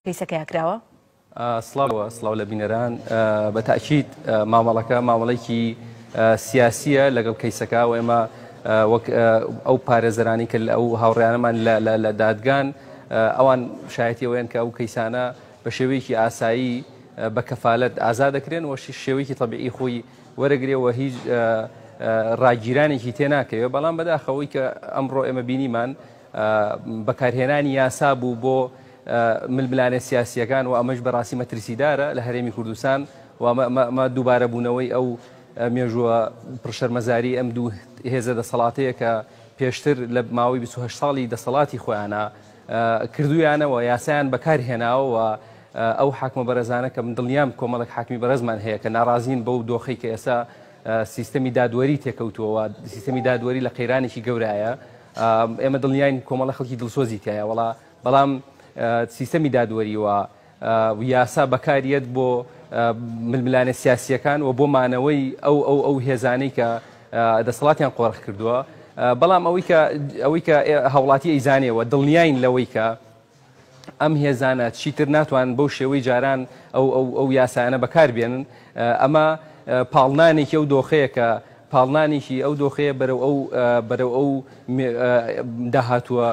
کەیسەکەی کراوە؟ سڵاو لە بینەران بەتاکید مامەڵەکە مامەڵێکی سیاسیە لەگەڵ کەیسەکە و ئێمە وەک ئەو پارێزەرانی کە ئەو هاوڕێیانەمان لە دادگان ئەوان شایەتی ئەوەیان کە ئەو کەیسانە بە شێوەیەکی ئاسایی بە کەفالەت ئازاد دەکرێن و شێوەیەکی تەبیعی خۆی وەرەگرێەوە هیچ ڕاگیرانێکی تێناکەوێت بەڵام بەداخەوەی کە ئەمڕۆ ئێمە بینیمان بەکارهێنانی یاسا بوو بۆ ململانە سیاسیەکان و ئەمەش بەڕاستی مەترسیدارە لە هەرێمی کوردستان و دووبارە بوونەوەی ئەو مێژووە پرشەرمەزاری ئەم دوو هێزە دەسەڵاتەیە کە پێشتر لە ماوەی 28 ساڵی دەسەڵاتی خۆیانە کردویانەوە یاسایان بەکارهێناوە و ئەو حاکمە بەرەزانە کە من دڵنیام کۆمەڵک حاکمی بەرەزمان هەیە کە ناڕازین بەو دۆخەی کە ئێستا سیستەمی دادوەری تێکەوتووە سیستەمی دادوەری لە قەیرانێکی گەورایە ئێمە دڵنیاین کۆمەڵە خەڵکی دڵسۆزی تایە بەڵام سیستەمی دادوەری و یاسا بەکاریەت بۆ ململانە سیاسیەکان و بۆ مانەوەی ئەو هێزانەی کە دەسەڵاتیان قۆڕخ کردووە بەڵام ئەوەی کە هاوڵاتی ئەیزانێەوە دڵنیاین لەوەی کە ئەم هێزانە چیتر ناتوان بەو شێوەی جاران ئەو یاسایانە بەکاربێنن ئەمە پاڵنانێکی ئەو دۆخەیە کە پاڵنانێکی ئەو دۆخەیە بەرەو ئەو داهاتووە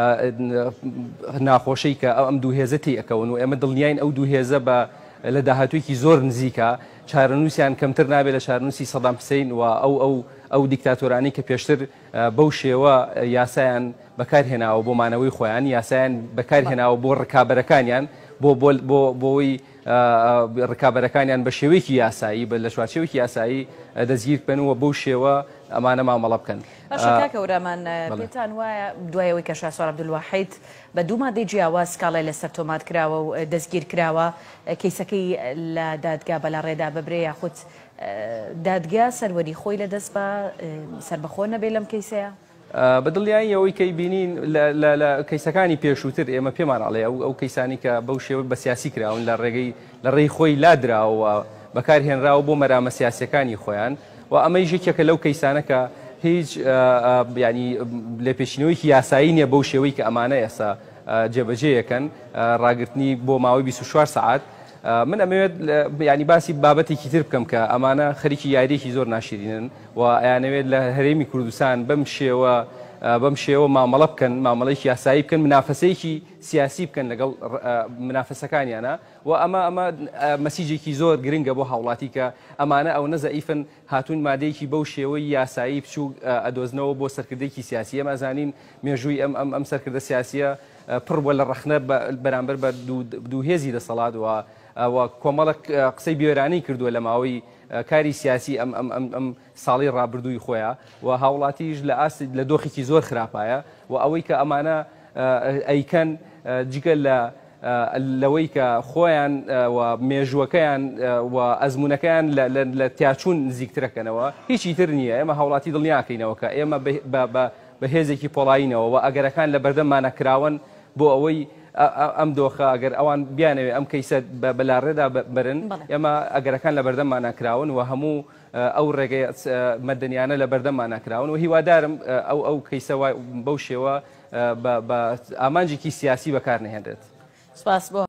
ناخۆشەی کە ئەم دوو هێزە تێئەکەون و ئێمە دڵنیاین ئەو دوو هێزە بە لە داهاتوویەکی زۆر نزیکە چارەنووسیان کەمتر نابێت لە چارەنووسی سەدام حوسێین و ئەو دیکتاتۆرانی کە پێشتر بەو شێوە یاسایان بەکارهێناوە بۆ مانەوەی خۆیان یاسایان بەکارهێناوە بۆ ڕکابەرەکانیان بۆەوەی ڕکابەرەکانیان بە شێوەیەکی یاسایی لە چوارچێوەیەکی یاسایی دەستگیر بکەنەوە بەو شێوە ئەمانە مامەڵە بکەن. کاکەورەمان پێتان وایە دوایەوەی کە شاسوار عەبدولواحید بە دوو مادەی جیاواز کاڵای لەسەر تۆمات کراوە و دەستگیر کراوە کەیسەکەی لە دادگا بەلا ڕێدا ببرێ یاخود دادگا سەروەری خۆی لەدەست بە سربەخۆ نەبێ لەم کەیسەیە؟ بەدڵیایی ئەوەی کەی بینین لە کەیسەکانی پێشووتر ئێمە پێمان ئەڵێ ئەو کەیسانی کە بەو شێوە بە سیاسی کراون لە ڕێی خۆی لادراوە بەکارهێنراوە بۆ مەرامە سیاسەکانی خۆیان و ئەمەی ژێکێکە لەو کەیسانە کە هیچ ینی لێ پێشینەوەیکی یاسایی نییە بەو شێوەی کە ئەمانە ئێستا جێبەجێیەکەن ڕاگررتنی بۆ ماوەی 24 سعات من ئەمەوێت ینی باسی بابەتێکی تر بکەم کە ئەمانە خەریکی یاریێکی زۆر ناشرینن و ئەیانەوێت لە هەرێمی کوردستان بەم شێوە مامەڵە بکەن مامەڵەیەکی یاسایی بکەن منافەسەیەکی سیاسی بکەن لەگەڵ منافەسەکانیانە و ئەمە مەسیجێکی زۆر گرنگە بۆ هاوڵاتی کە ئەمانە ئەو نەزەئیفن هاتوون مادەیەکی بەو شێوەی یاسایی بچوو ئەدۆزنەوە بۆ سەرکردێکی سیاسی ئەمەزانین مێژووی ئەم سەرکردە سیاسیە پڕ بووە لە ڕەخنە بەرامبەر بە دوو هێزی دەسەڵات و کۆمەڵک قسەی بێرانی کردووە لە ماوەی کاری سیاسی ئەم ساڵی ڕابردووی خۆیە و هاوڵاتیش لە دۆخێکی زۆر خراپایە و ئەوەی کە ئەمانە ئەیکەن جگە لەوەی کە خۆیان و مێژوەکەیان و ئەزمونونەکەیان لە تیاچوون نزیکترەکەنەوە هیچی تر نییە ئێمە هاوڵاتی دڵنیاکەینەوە کە ئێمە بە هێزێکی پۆڵاینەوە و ئەگەرەکان لە بەردەممانەکراون بۆ ئەوەی ئەم دۆخە ئەگەر ئەوان بیانەوێت ئەم کەیسە بەلاڕێدا برن ئێمە ئەگەرەکان لە بەردەممان ناکراون و هەموو ئەو ڕێگەی مەدەنیانە لە بەردەممان ناکراون و هیوادارم ئەو کەیسە بەو شێوە بە ئامانجێکی سیاسی بەکار نەهێنرێت. سپاس بۆ